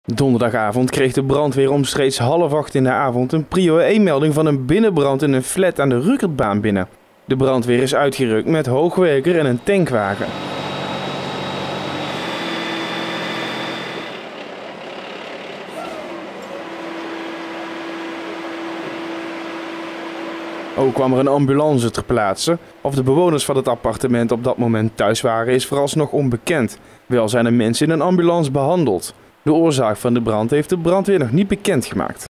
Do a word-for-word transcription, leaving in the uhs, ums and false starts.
Donderdagavond kreeg de brandweer omstreeks half acht in de avond een prio één melding van een binnenbrand in een flat aan de Rukkertbaan binnen. De brandweer is uitgerukt met hoogwerker en een tankwagen. Ook kwam er een ambulance ter plaatse. Of de bewoners van het appartement op dat moment thuis waren is vooralsnog onbekend. Wel zijn er mensen in een ambulance behandeld. De oorzaak van de brand heeft de brandweer nog niet bekendgemaakt.